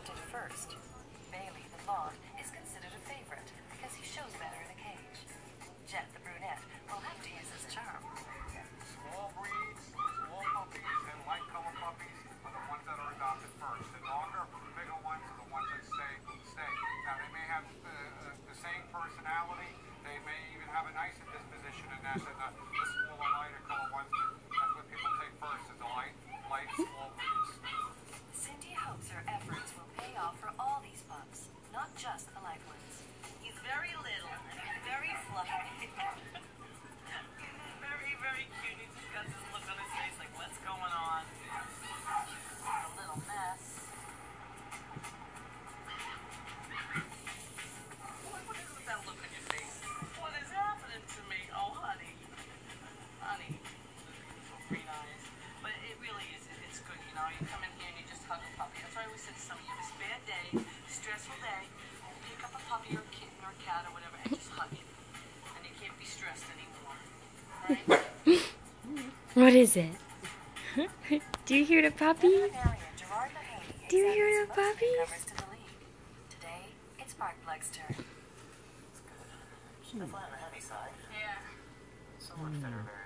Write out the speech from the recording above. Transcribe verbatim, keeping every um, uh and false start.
adopted first. Bailey, the blonde, is considered a favorite because he shows better in a cage. Jet, the brunette, will have to use his charm. Small breeds, small puppies, and light color puppies are the ones that are adopted first. The longer, bigger ones are the ones that stay. stay. Now, they may have uh, uh, the same personality. They may even have a nicer disposition in that than the, the smaller, lighter color ones. That's what people take first, is the light, light, small breeds. Cindy hopes her efforts will pay off for all these pups, not just the light ones. He's very little, very fluffy. very, very cute. He's just got this look on his face like, what's going on? A little mess. What, what is with that look on your face? What is happening to me? Oh, honey. Honey. Beautiful green eyes. But it really is. It, it's good, you know. You come in here and you just hug a puppy. That's why I always said to some of you, it's a bad day, stressful day. Pick up a puppy or a kitten or a cat or whatever and just hug it. And you can't be stressed anymore. Right? What is it? Do you hear the puppy? Do you hear the puppies? Today, it's Mark Black's turn. It's good. She's definitely on the heavy side. Yeah. So much better.